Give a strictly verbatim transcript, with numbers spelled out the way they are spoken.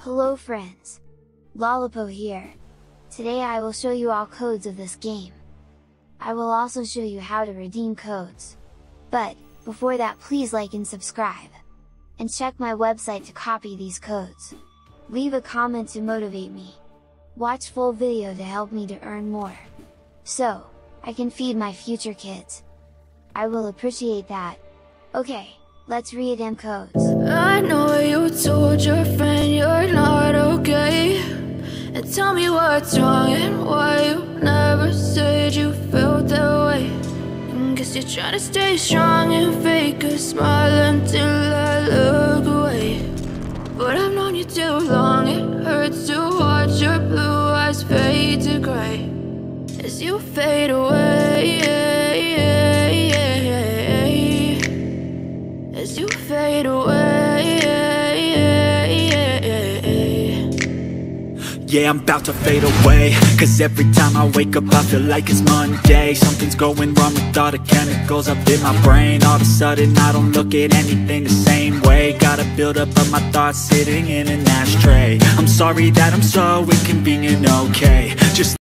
Hello friends! LoLoPo here. Today I will show you all codes of this game. I will also show you how to redeem codes. But, before that, please like and subscribe. And check my website to copy these codes. Leave a comment to motivate me. Watch full video to help me to earn more. So, I can feed my future kids. I will appreciate that. Okay, let's redeem codes. I know you told your friend you're not okay, and tell me what's wrong and why you never said you felt that way. And guess you're trying to stay strong and fake a smile until I look away. But I've known you too long, it hurts to watch your blue eyes fade to gray as you fade away, as you fade away. Yeah, I'm about to fade away, cause every time I wake up I feel like it's Monday. Something's going wrong with all the chemicals up in my brain. All of a sudden I don't look at anything the same way. Got a buildup of my thoughts sitting in an ashtray. I'm sorry that I'm so inconvenient, okay? Just